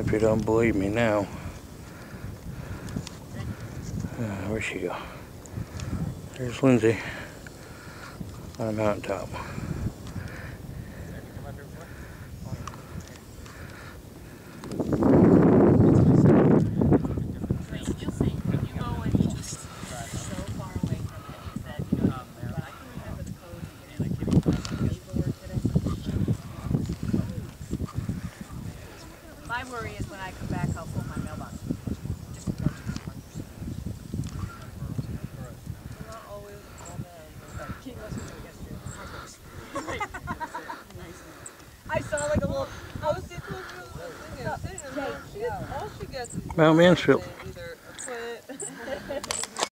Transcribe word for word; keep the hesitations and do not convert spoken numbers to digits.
If you don't believe me now. Uh, where'd she go? There's Lindsay on a mountaintop. My worry is when I come back, I'll pull my mailbox. Just to go to the one percent. Not always all that. King lessons are yesterday. I saw like a little. I was sitting there. She all she gets is Mount Mansfield.